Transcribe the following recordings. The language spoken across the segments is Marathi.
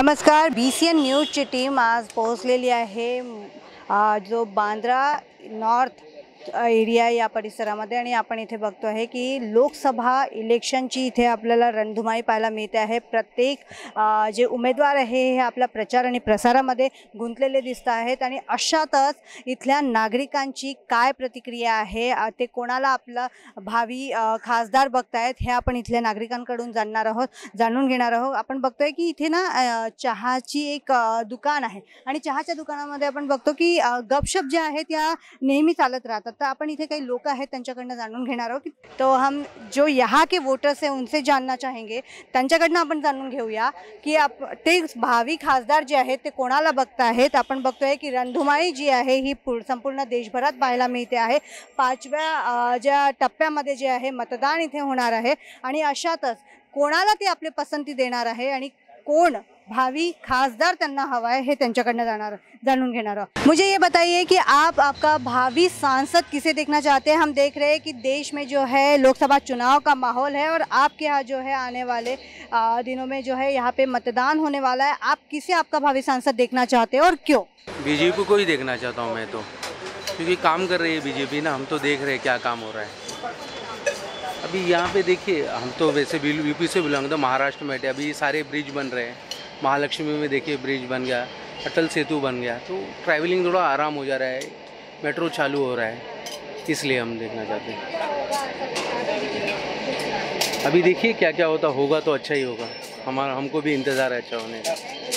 नमस्कार, BCN न्यूजची टीम आज पोहोचलेली आहे जो बांद्रा नॉर्थ एरिया या परिसरामध्ये आणि आपण इथे बघतो आहे की लोकसभा इलेक्शनची इथे आपल्याला रणधुमाळी पाहायला मिळते आहे। प्रत्येक जे उमेदवार आहे हे आपल्या प्रचार आणि प्रसारामध्ये गुंतलेले दिसत आहेत आणि अशातच इथल्या नागरिकांची काय प्रतिक्रिया आहे, ते कोणाला आपला भावी खासदार बघतायत हे आपण इथल्या नागरिकांकडून जाणून घेणार आहोत। आपण बघतोय की इथे ना चहाची एक दुकान आहे आणि चहाच्या दुकानामध्ये आपण बघतो की गपशप जे आहेत या नेहमी चालत राहतात। तो अपन इथे कई लोग हैं त्यांच्याकडनं जाणून घेणार आहोत। तो हम जो यहाँ के वोटर्स हैं उनसे जानना चाहेंगे, त्यांच्याकडनं आपण जाणून घेऊया की ते भावी खासदार जे आहेत ते कोणाला बघतायत। आपण बघतोय की रणधुमाळी जी आहे ही संपूर्ण देशभरात पाहायला मिळते आहे। 5व्या ज्या टप्प्यामध्ये जे आहे मतदान इथे होणार आहे आणि अशातच कोणाला ते आपले पसंती देणार आहे आणि कोण भावी खासदार त्यांना हवा है हे त्यांच्याकडनं जाणून घेणार आहोत। मुझे ये बताइए कि आपका भावी सांसद किसे देखना चाहते हैं। हम देख रहे हैं कि देश में जो है लोकसभा चुनाव का माहौल है और आपके यहाँ जो है आने वाले दिनों में जो है यहाँ पे मतदान होने वाला है। आप किसे आपका भावी सांसद देखना चाहते हैं और क्यों? बीजेपी को ही देखना चाहता हूँ मैं तो, क्योंकि काम कर रही है बीजेपी ना। हम तो देख रहे हैं क्या काम हो रहा है। अभी यहाँ पे देखिए, हम तो वैसे भी यूपी से बिलोंग, तो महाराष्ट्र में अभी सारे ब्रिज बन रहे हैं। महालक्ष्मी में देखिए ब्रिज बन गया, अटल सेतु बन गया, तो ट्रैवलिंग थोड़ा आराम हो जा रहा है। मेट्रो चालू हो रहा है, इसलिए हम देखना चाहते हैं। अभी देखिए क्या क्या होगा तो अच्छा ही होगा। हमको भी इंतज़ार है अच्छा होने का।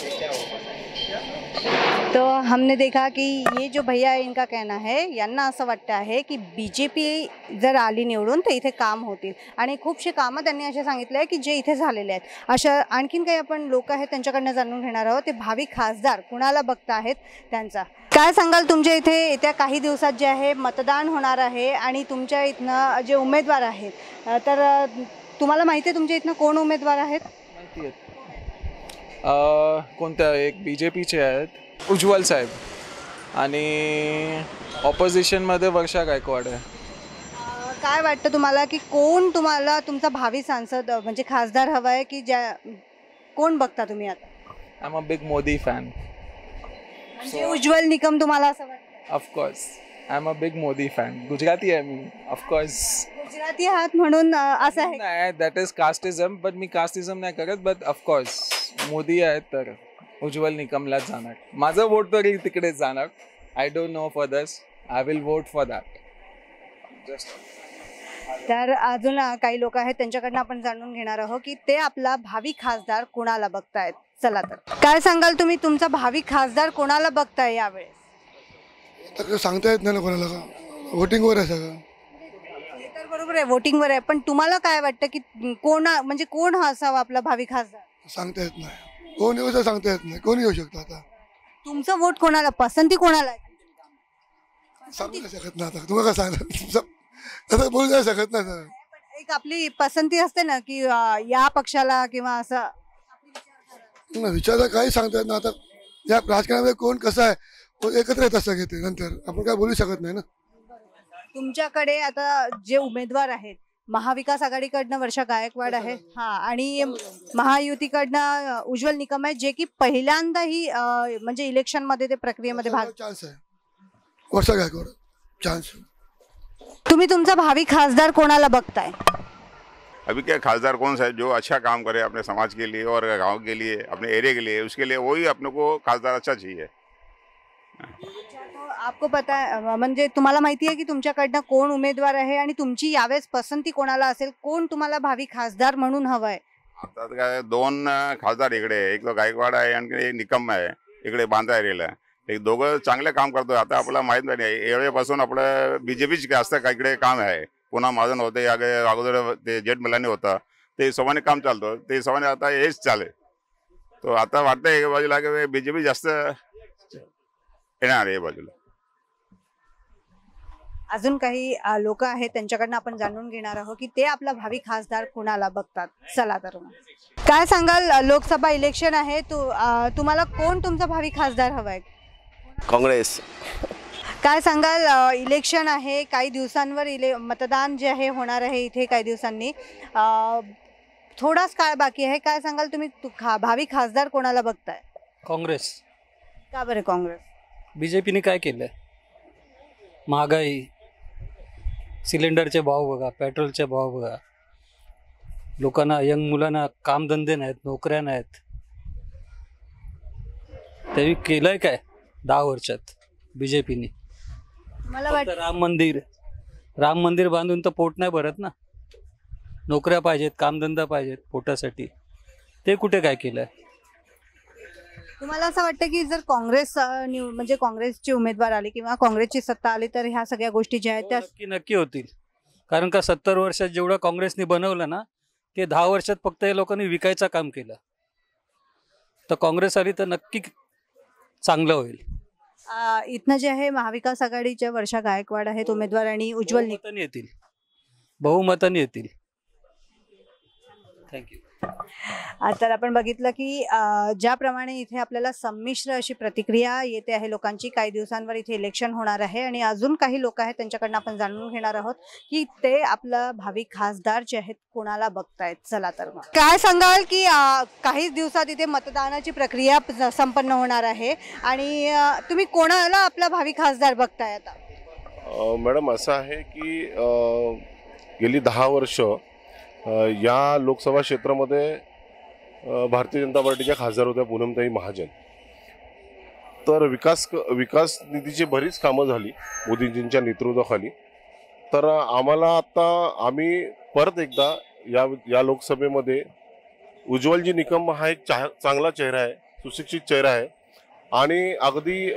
तो हमने देखा कि ये जो भैया है इनका कहना है, यांना असं वाटतं आहे की बीजेपी जर आली निवडून तर इथे काम होतील आणि खूपशे कामं त्यांनी असे सांगितले आहे की जे इथे झालेले आहेत। अशा आणखीन काही आपण लोक आहेत त्यांच्याकडनं जाणून घेणार आहोत ते भावी खासदार कुणाला बघता आहेत त्यांचा। काय सांगाल, तुमच्या इथे येत्या काही दिवसात जे आहे मतदान होणार आहे आणि तुमच्या इथनं जे उमेदवार आहेत तर तुम्हाला माहिती आहे तुमच्या इथनं कोण उमेदवार आहेत? माहिती आहेत कोणत्या? एक बीजेपीचे आहेत उज्ज्वल साहेब आणि ऑपोजिशनमध्ये वर्षा गायकवाड आहे। काय वाटतं तुम्हाला की कोण तुम्हाला तुमचा भावी सांसद म्हणजे खासदार हवा आहे की कोण बघता तुम्ही आता? I am a big Modi fan. म्हणजे उज्ज्वल निकम तुम्हाला असं वाटतं? Of course I am a big Modi fan. Gujarati आहे मी, ऑफकोर्स गुजराती आहात म्हणून असं आहे नाही, दॅट इज कास्टिझम, बट मी कास्टिझम नाही करत। बट ऑफकोर्स मोदी आहेत तर उज्ज्वल निकमलाच जाणार। माझं वोट तरी तिकडेच जाणार। I don't know for this, I will vote for that. तर अजून काही लोक आहेत त्यांच्याकडनं आपण जाणून घेणार आहोत की ते आपला भावी खासदार कोणाला बघतायत। चला तर काय सांगाल तुम्ही, तुमचा भावी खासदार कोणाला बघताय यावेळेस? तर सांगता येत नाही कोणाला, वोटिंगवर आहे सगळं। तर बरोबर आहे, वोटिंगवर आहे, पण तुम्हाला काय वाटतं की कोण असावा आपला भावी खासदार? सांगता येत नाही, कोण येऊ सांगता येत नाही, कोण येऊ शकतो आता। तुमचं वोट कोणाला, पसंती कोणाला आहे? सांगू नाही शकत ना आता, तुम्हाला काय सांगणार, बोलू नाही शकत ना सर। एक आपली पसंती असते ना की या पक्षाला किंवा असं विचार काही सांगता येत ना आता। या राजकारणामध्ये कोण कसं आहे, कोण एकत्र येत असं घेते, नंतर आपण काय बोलू शकत नाही ना। तुमच्याकडे आता जे उमेदवार आहेत, महाविकास आघाडीकडनं वर्षा गायकवाड आहे आणि महायुतीकडनं उज्ज्वल निकम आहे, जे की पहिल्यांदा ही म्हणजे इलेक्शन मध्ये ते प्रक्रियेमध्ये भाग चान्स आहे। वर्षा गायकवाड चान्स। तुम्ही तुमचा भावी खासदार कोणाला बघताय? अभी क्या खासदार कौन सा है जो अच्छा काम करे अपने समाज के लिए और गांव के लिए, अपने एरिया के लिए, उसके लिए वही अपने को खासदार अच्छा चाहिए। तो आपको पता है, म्हणजे तुम्हाला माहिती आहे की तुमच्याकडनं कोण उमेदवार आहे आणि तुमची यावेळेस पसंती कोणाला असेल, कोण तुम्हाला भावी खासदार म्हणून हवंय? आता काय दोन खासदार इकडे, एक तो गायकवाड आहे आणि एक निकम आहे इकडे बांद्रा एरियाला। एक दोघं चांगले काम करतोय। आता आपल्याला माहित नाही, एवढ्यापासून आपलं बीजेपीच जास्त काय इकडे काम आहे। पुन्हा महाजन होते, अगोदर ते जेठ मलानी होता, ते हिशोबाने काम चालतं, ते हिशोबाने आता हेच चालेल। तो आता वाटतंय एक बाजूला की बीजेपी जास्त येणार आहे बाजूला। अजून काही लोक आहेत त्यांच्याकडनं आपण जाणून घेणार आहोत की ते आपला भावी खासदार कोणाला बघतात। चला तर काय सांगाल, लोकसभा इलेक्शन आहे, तुम्हाला कोण तुमचा भावी खासदार हवाय? काँग्रेस। काय सांगाल, इलेक्शन आहे, काही दिवसांवर मतदान जे आहे होणार आहे इथे काही दिवसांनी, थोडाच काळ बाकी आहे. काय सांगाल तुम्ही, भावी खासदार कोणाला बघताय? काँग्रेस. का बरं काँग्रेस? बीजेपीने काय केलं? महागाई, सिलेंडरचे भाव बघा, पेट्रोलचे भाव बघा, लोकांना, यंग मुलांना कामधंदे नाहीत, नोकऱ्या नाहीत. त्यांनी केलंय काय 10 वर्षात बीजेपीने? मला वाटतं राम मंदिर बांधून तर पोट नाही भरत ना. नोकऱ्या पाहिजेत, कामधंदा पाहिजेत पोटासाठी. ते कुठे काय केलंय? तुम्हाला असं वाटतं की जर काँग्रेस म्हणजे काँग्रेसचे उमेदवार आले किंवा काँग्रेसची सत्ता आली तर ह्या सगळ्या गोष्टी ज्या आहेत त्या नक्की होतील. कारण का 70 वर्षात जेवढं काँग्रेसने बनवलं ना, ते 10 वर्षात फक्त या लोकांनी विकायचं काम केलं. तर काँग्रेस आली तर नक्की चांगलं होईल. इथनं जे आहे महाविकास आघाडीच्या वर्षा गायकवाड आहेत उमेदवार आणि उज्ज्वल बहुमताने येतील. थँक्यू. तर आपण बघितलं की ज्याप्रमाणे इथे आपल्याला संमिश्र अशी प्रतिक्रिया येते आहे लोकांची. काही दिवसांवर इथे इलेक्शन होणार आहे आणि अजून काही लोक आहेत त्यांच्याकडनं आपण जाणून घेणार आहोत की ते आपलं भावी खासदार जे आहेत कोणाला बघतायत. चला तर मग काय सांगाल की काही दिवसात इथे मतदानाची प्रक्रिया संपन्न होणार आहे आणि तुम्ही कोणाला आपला भावी खासदार बघताय आता? मॅडम असं आहे की गेली 10 वर्ष या लोकसभा क्षेत्रामध्ये भारतीय जनता पार्टीच्या खासदार होत्या पूनमताई महाजन. तर विकास निधीची बरीच कामं झाली मोदीजींच्या नेतृत्वाखाली. तर आम्ही परत एकदा या लोकसभेमध्ये उज्ज्वलजी निकम हा एक चांगला चेहरा आहे, सुशिक्षित चेहरा आहे आणि अगदी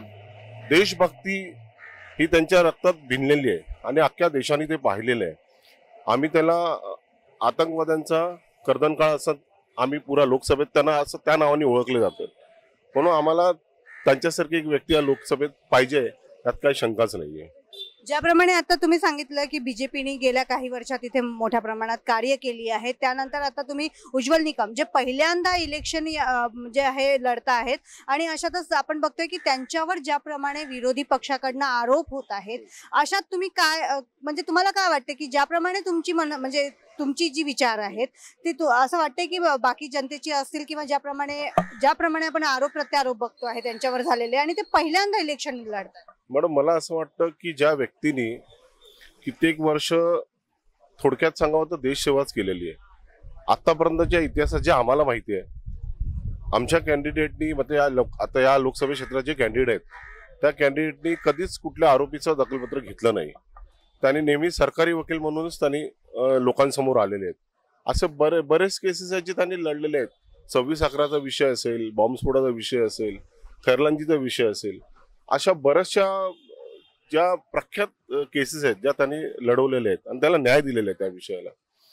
देशभक्ती ही त्यांच्या रक्तात भिनलेली आहे आणि अख्ख्या देशाने ते पाहिलेलं आहे. आम्ही त्याला आतंकवाद्यांचा कर्दनकाळ असं आम्ही पुरा लोकसभेत त्यांना असं त्या नावाने ओळखले जातं. म्हणून आम्हाला त्यांच्यासारखी एक व्यक्ती या लोकसभेत पाहिजे, त्यात काही शंकाच नाही आहे. ज्याप्रमाणे आता तुम्ही सांगितलं की बीजेपीने गेल्या काही वर्षात इथे मोठ्या प्रमाणात कार्य केली आहे, त्यानंतर आता तुम्ही उज्ज्वल निकम जे पहिल्यांदा इलेक्शन जे आहे लढता आहेत आणि अशातच आपण बघतोय की त्यांच्यावर ज्याप्रमाणे विरोधी पक्षाकडनं आरोप होत आहेत, अशात तुम्ही काय म्हणजे तुम्हाला काय वाटतं की ज्याप्रमाणे म्हणजे तुमची जी विचार आहेत ते असं वाटतंय की बाकी जनतेची असतील किंवा ज्याप्रमाणे आपण आरोप प्रत्यारोप बघतो आहे त्यांच्यावर झालेले आणि ते पहिल्यांदा इलेक्शन लढतात? मॅडम मला असं वाटतं की ज्या व्यक्तीने कित्येक वर्ष थोडक्यात सांगावं तर देशसेवाच केलेली आहे, आतापर्यंतच्या इतिहासात जे आम्हाला माहिती आहे, आमच्या कॅन्डिडेटनी आता या लोकसभा क्षेत्राचे कॅन्डिडेट त्या कॅन्डिडेटनी कधीच कुठल्या आरोपीचं दखलपत्र घेतलं नाही. त्यांनी नेहमी सरकारी वकील म्हणूनच त्यांनी लोकांसमोर आलेले आहेत. असे बरेच केसेस आहेत जे त्यांनी लढलेले आहेत. 26/11चा विषय असेल, बॉम्बस्फोटाचा विषय असेल, खैरलांजीचा विषय असेल, अशा बऱ्याचशा ज्या प्रख्यात केसेस आहेत ज्या त्यांनी लढवलेल्या आहेत आणि त्याला न्याय दिलेला आहे त्या विषयाला.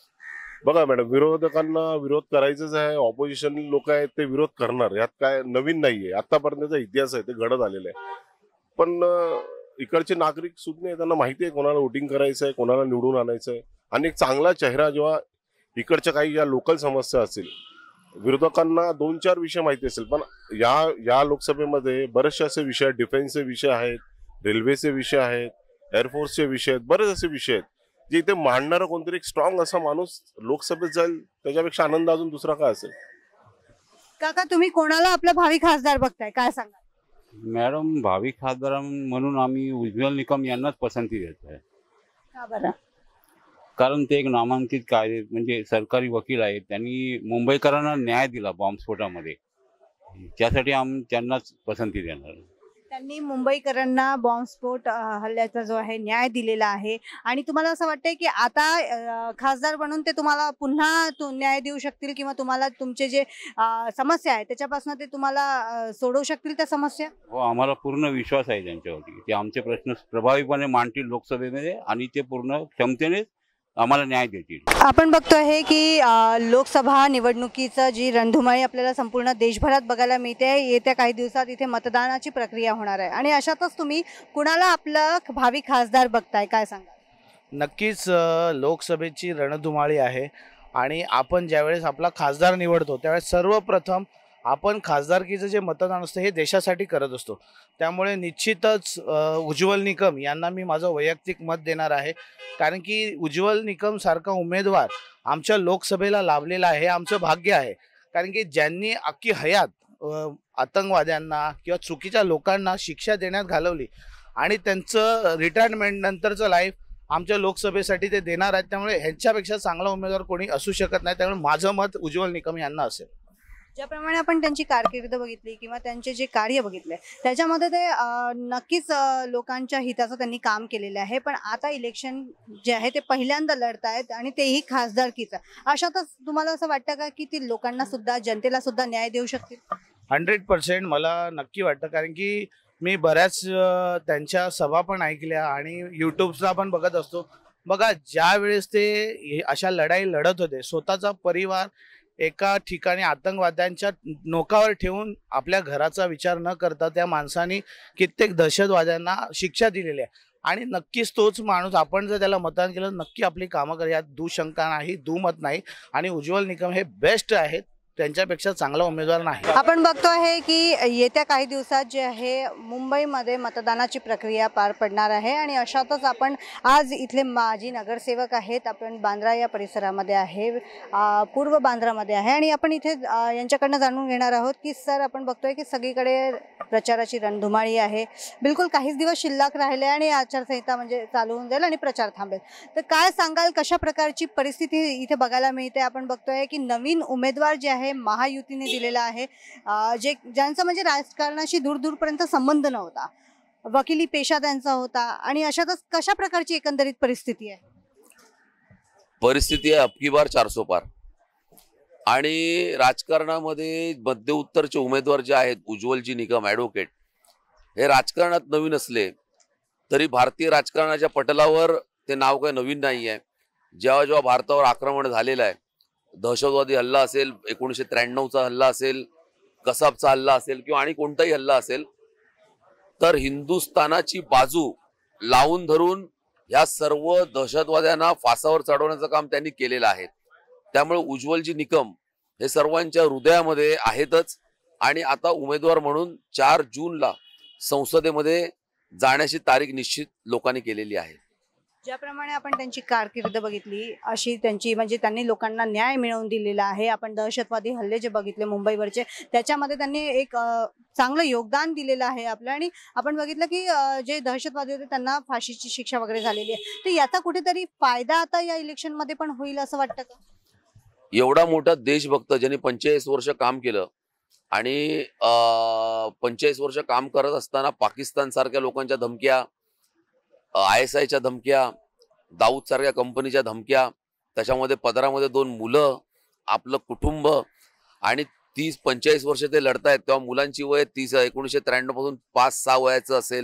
बघा मॅडम, विरोधकांना विरोध करायचंच आहे, ऑपोजिशन लोक आहेत ते विरोध करणार, यात काय नवीन नाहीये, आतापर्यंतचा इतिहास आहे, ते घडत आलेलं आहे. पण इकडचे नागरिक सुद्धा त्यांना माहिती आहे कोणाला वोटिंग करायचं आहे, कोणाला निवडून आणायचं आहे. आणि एक चांगला चेहरा जेव्हा इकडच्या काही ज्या लोकल समस्या असतील, विरोधकांना 2-4 विषय माहिती असेल, पण या लोकसभेमध्ये बरेचसे असे विषय आहेत, डिफेन्सचे विषय आहेत, रेल्वेचे विषय आहेत, एअरफोर्सचे विषय आहेत, बरेच असे विषय आहेत जे इथे मांडणारा कोणतरी एक स्ट्रॉंग असा माणूस लोकसभेत जाईल, त्याच्यापेक्षा आनंद अजून दुसरा काय असेल. काका तुम्ही कोणाला आपला भावी खासदार बघताय, काय सांगा? मॅडम, भावी खासदार म्हणून आम्ही उज्ज्वल निकम यांनाच पसंती देत आहे. का बरं? कारण ते एक नामांकित कायदे म्हणजे सरकारी वकील आहेत, त्यांनी मुंबईकरांना न्याय दिला बॉम्बस्फोटामध्ये, त्यासाठी आम्ही त्यांनाच पसंती देणार. त्यांनी मुंबईकरांना बॉम्बस्फोट हल्ल्याचा जो आहे न्याय दिलेला आहे आणि तुम्हाला असं वाटतंय की आता खासदार बनून ते तुम्हाला पुन्हा न्याय देऊ शकतील किंवा तुम्हाला तुमचे जे समस्या आहे त्याच्यापासून ते तुम्हाला सोडवू शकतील त्या समस्या? हो, आम्हाला पूर्ण विश्वास आहे त्यांच्यावरती. ते आमचे प्रश्न प्रभावीपणे मांडतील लोकसभेमध्ये आणि ते पूर्ण क्षमतेने आम्हाला न्याय देतील. आपण बघतो आहे की लोकसभा निवडणुकीचं जी रणधुमाळी आपल्याला संपूर्ण देशभरात बघायला मिळते. येत्या काही दिवसात इथे मतदानाची प्रक्रिया होणार आहे आणि अशातच तुम्ही कुणाला आपलं भावी खासदार बघताय, काय सांगा? नक्कीच लोकसभेची रणधुमाळी आहे आणि आपण ज्यावेळेस आपला खासदार निवडतो त्यावेळेस सर्वप्रथम आपण खासदारकीचं जे मतदान असतं हे देशासाठी करत असतो. त्यामुळे निश्चितच उज्ज्वल निकम यांना मी माझं वैयक्तिक मत देणार आहे. कारण की उज्ज्वल निकम सारखा उमेदवार आमच्या लोकसभेला लाभलेला आहे, हे आमचं भाग्य आहे. कारण की ज्यांनी अख्खी हयात आतंकवाद्यांना किंवा चुकीच्या लोकांना शिक्षा देण्यात घालवली आणि त्यांचं रिटायरमेंट नंतरचं लाईफ आमच्या लोकसभेसाठी ते देणार आहेत. त्यामुळे ह्यांच्यापेक्षा चांगला उमेदवार कोणी असू शकत नाही. त्यामुळे माझं मत उज्ज्वल निकम यांना असेल. ज्याप्रमाणे आपण त्यांची कारकीर्द बघितली किंवा त्यांचे जे कार्य बघितले त्याच्यामध्ये ते नक्कीच लोकांच्या हिताचं त्यांनी काम केलेलं आहे. पण आता इलेक्शन जे आहे ते पहिल्यांदा लढत आहेत आणि तेही खासदारकीचं. अशातच तुम्हाला असं वाटतं का की ते लोकांना सुद्धा जनतेला सुद्धा न्याय देऊ शकतील? 100% मला नक्की वाटतं. कारण की मी बऱ्याच त्यांच्या सभा पण ऐकल्या आणि यूट्यूबला पण बघत असतो. बघा, ज्या वेळेस ते अशा लढाई लढत होते, स्वतःचा परिवार एका ठिकाणी आतंकवाद्यांच्या नोकावर ठेवून आपल्या घराचा विचार न करता त्या माणसाने कित्येक दहशतवाद्यांना शिक्षा दिलेली आहे. आणि नक्कीच तोच माणूस, आपण जर त्याला मतदान केलं नक्की आपली कामं करूया, यात दुशंका नाही, दुमत नाही. आणि उज्ज्वल निकम हे बेस्ट आहेत, त्यांच्यापेक्षा चांगला उमेदवार नाही. आपण बघतो आहे की येत्या काही दिवसात जे आहे मुंबईमध्ये मतदानाची प्रक्रिया पार पडणार आहे आणि अशातच आपण आज इथले माजी नगरसेवक आहेत, आपण बांद्रा या परिसरामध्ये आहे, पूर्व बांद्रामध्ये आहे आणि आपण इथे यांच्याकडनं जाणून घेणार आहोत की सर, आपण बघतोय की सगळीकडे प्रचाराची रणधुमाळी आहे. बिलकुल काहीच दिवस शिल्लक राहिले आणि आचारसंहिता म्हणजे चालू होऊन जाईल आणि प्रचार थांबेल. तर काय सांगाल, कशा प्रकारची परिस्थिती इथे बघायला मिळते? आपण बघतोय की नवीन उमेदवार जे आहे महायुतीने दिलेला आहे, ज्यांचा म्हणजे राजकारणाशी दूरपर्यंत संबंध नव्हता, वकिली पेशा त्यांचा होता आणि अशातच कशा प्रकारची एकंदरीत परिस्थिती आहे? परिस्थिती आहे अबकी बार 400 पार. आणि राजकारणामध्ये मध्य उत्तरचे उमेदवार जे आहेत, उज्ज्वलजी निकम ॲडव्होकेट, हे राजकारणात नवीन असले तरी भारतीय राजकारणाच्या पटलावर ते नाव काही नवीन नाही आहे. जेव्हा जेव्हा भारतावर आक्रमण झालेलं आहे, दहशतवादी हल्ला असेल, 1993चा हल्ला असेल, कसाबचा हल्ला असेल किंवा आणि कोणताही हल्ला असेल, तर हिंदुस्थानाची बाजू लावून धरून या सर्व दहशतवाद्यांना फासावर चढवण्याचं काम त्यांनी केलेलं आहे. त्यामुळे उज्ज्वलजी निकम हे सर्वांच्या हृदयामध्ये आहेतच. आणि आता उमेदवार म्हणून 4 जूनला संसदेमध्ये जाण्याची तारीख निश्चित लोकांनी केलेली आहे. ज्याप्रमाणे आपण त्यांची कारकीर्द बघितली, अशी त्यांची म्हणजे त्यांनी लोकांना न्याय मिळवून दिलेला आहे. आपण दहशतवादी हल्ले जे बघितले मुंबईवरचे, त्याच्यामध्ये त्यांनी एक चांगलं योगदान दिलेलं आहे आपलं. आणि आपण बघितलं की जे दहशतवादी होते त्यांना फाशीची शिक्षा वगैरे झालेली आहे. तर याचा कुठेतरी फायदा आता या इलेक्शनमध्ये पण होईल असं वाटतं का? एवढा मोठा देशभक्त ज्यांनी 45 वर्ष काम केलं आणि 45 वर्ष काम करत असताना पाकिस्तान सारख्या लोकांच्या धमक्या, ISIच्या धमक्या, दाऊद सारख्या कंपनीच्या धमक्या, त्याच्यामध्ये पदरामध्ये 2 मुलं, आपलं कुटुंब, आणि 30-45 वर्ष ते लढतायत. तेव्हा मुलांची वय 1993 पासून 5-6 वयाचं असेल.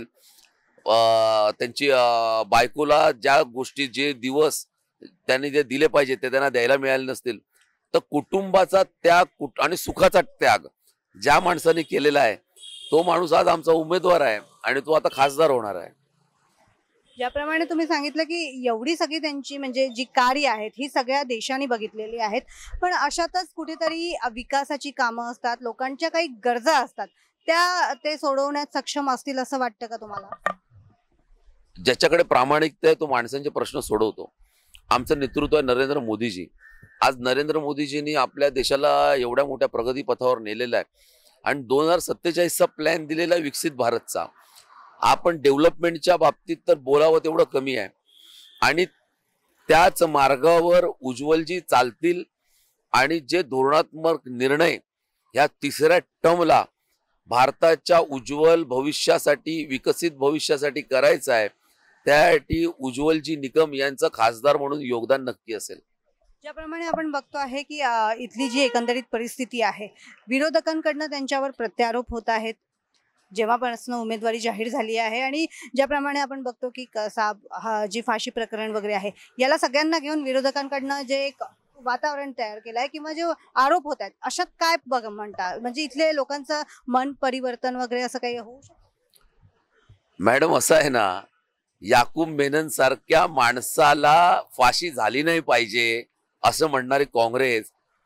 त्यांची बायकोला ज्या गोष्टी, जे दिवस त्यांनी जे दिले पाहिजे ते त्यांना द्यायला मिळाले नसतील, तर कुटुंबाचा त्याग आणि सुखाचा त्याग ज्या माणसाने केलेला आहे, तो माणूस आज आमचा उमेदवार आहे आणि तो आता खासदार होणार आहे. ज्याप्रमाणे तुम्ही सांगितलं की एवढी सगळी त्यांची म्हणजे जी कार्य आहेत ही सगळ्या देशाने बघितलेली आहेत, पण अशातच कुठेतरी विकासाची कामं असतात, लोकांच्या काही गरजा असतात, त्या ते सोडवण्यात सक्षम असतील असं वाटतं का तुम्हाला? ज्याच्याकडे प्रामाणिकता आहे तो माणसांचे प्रश्न सोडवतो. आमचं नेतृत्व आहे नरेंद्र मोदीजी. आज नरेंद्र मोदीजींनी आपल्या देशाला एवढ्या मोठ्या प्रगती पथावर नेलेला आहे आणि 2047चा प्लॅन दिलेला आहे विकसित भारतचा. आपण डेव्हलपमेंटच्या बाबतीत तर बोलावं तेवढं कमी आहे आणि त्याच मार्गावर उज्ज्वलजी चालतील. आणि जे धोरणात्मक निर्णय या 3ऱ्या टर्मला भारताच्या उज्ज्वल भविष्यासाठी, विकसित भविष्यासाठी करायचं आहे, त्यासाठी उज्ज्वलजी निकम यांचं खासदार म्हणून योगदान नक्की असेल. ज्याप्रमाणे आपण बघतो आहे की इथली जी एकंदरीत परिस्थिती आहे, विरोधकांकडनं त्यांच्यावर प्रत्यारोप होत आहेत जेव्हापासून उमेदवारी जाहीर झाली आहे. आणि ज्याप्रमाणे आपण बघतो की जी फाशी प्रकरण वगैरे आहे, याला सगळ्यांना घेऊन विरोधकांकडनं जे एक वातावरण तयार केलं आहे किंवा जे आरोप होत आहेत, अशात काय म्हणता, म्हणजे इथले लोकांचं मन परिवर्तन वगैरे असं काही होऊ शकतं? मॅडम, असं आहे ना, याकूब मेनन सारख्या माणसाला फाशी झाली नाही पाहिजे असं म्हणणारी काँग्रेस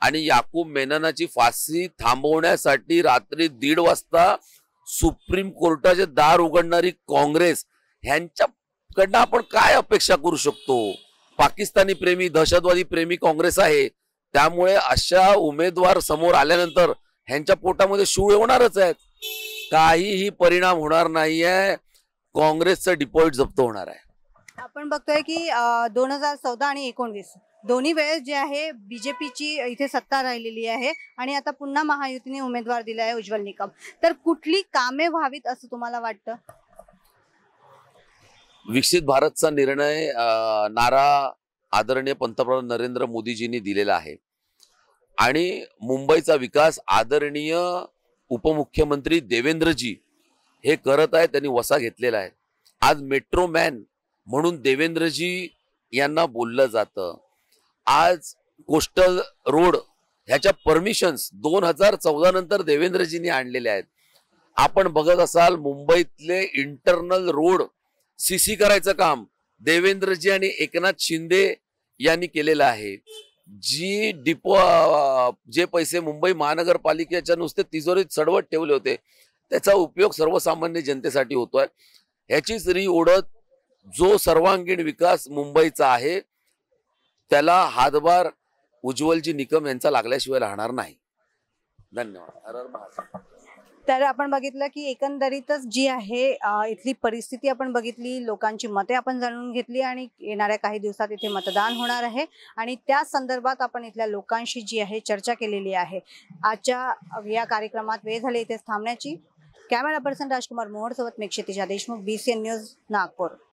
आणि याकूब मेननाची फाशी थांबवण्यासाठी रात्री 1:30 वाजता सुप्रीम कोर्टाचे दार उघडणारी काँग्रेस ह्यांच्याकडनं आपण काय अपेक्षा करू शकतो? पाकिस्तानी प्रेमी, दहशतवादी प्रेमी काँग्रेस आहे, त्यामुळे अशा उमेदवार समोर आल्यानंतर ह्यांच्या पोटामध्ये शूळ येणारच आहेत. काहीही परिणाम होणार नाहीये. काँग्रेसचं डिपॉझिट जप्त होणार आहे. आपण बघतोय की 2014 आणि 19 दोन्ही वेळेस जे आहे बीजेपीची इथे सत्ता राहिलेली आहे आणि आता पुन्हा महायुतीने उमेदवार दिला आहे उज्ज्वल निकम. तर कुठली कामे व्हावीत असं तुम्हाला वाटतं? विकसित भारतचा निर्णय नारा आदरणीय पंतप्रधान नरेंद्र मोदीजींनी दिलेला आहे आणि मुंबईचा विकास आदरणीय उपमुख्यमंत्री देवेंद्रजी हे करत आहेत. त्यांनी वसा घेतलेला आहे. आज मेट्रो मॅन म्हणून देवेंद्रजी यांना बोललं जातं. आज कोस्टल रोड ह्याच्या परमिशन्स 2014 नंतर देवेंद्रजींनी आणलेल्या आहेत. आपण बघत असाल मुंबईतले इंटरनल रोड सीसी करायचं काम देवेंद्रजी आणि एकनाथ शिंदे यांनी केलेलं आहे. जे पैसे मुंबई महानगरपालिकेच्या नुसते तिजोरीत सडवत ठेवले होते त्याचा उपयोग सर्वसामान्य जनतेसाठी होतोय. ह्याचीच ओढत जो सर्वांगीण विकास मुंबईचा आहे त्याला हातभार उज्ज्वलजी निकम यांचा लागल्याशिवाय राहणार नाही. धन्यवाद. हर हर महादेव. तर आपण बघितलं की एकंदरीतच जी आहे इथली परिस्थिती आपण बघितली, लोकांची मते आपण जाणून घेतली आणि येणाऱ्या काही दिवसात इथे मतदान होणार आहे आणि त्या संदर्भात आपण इथल्या लोकांशी जी आहे चर्चा केलेली आहे. आजच्या या कार्यक्रमात वेळ झाली इथेच थांबण्याची. कॅमेरा पर्सन राजकुमार मोहोड सोबत मी क्षितिजा देशमुख, BCN न्यूज, नागपूर.